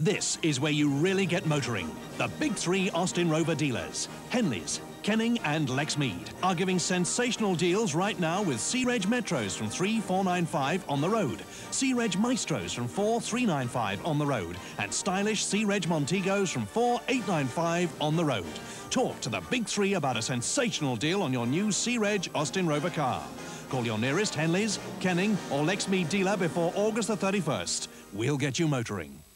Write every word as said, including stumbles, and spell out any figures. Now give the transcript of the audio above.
This is where you really get motoring. The big three Austin Rover dealers, Henley's, Kenning and Lexmead, are giving sensational deals right now with C-Reg Metros from three thousand four hundred ninety-five on the road, C-Reg Maestros from four thousand three hundred ninety-five on the road, and stylish C-Reg Montegos from four thousand eight hundred ninety-five on the road. Talk to the big three about a sensational deal on your new C-Reg Austin Rover car. Call your nearest Henley's, Kenning or Lexmead dealer before August the thirty-first. We'll get you motoring.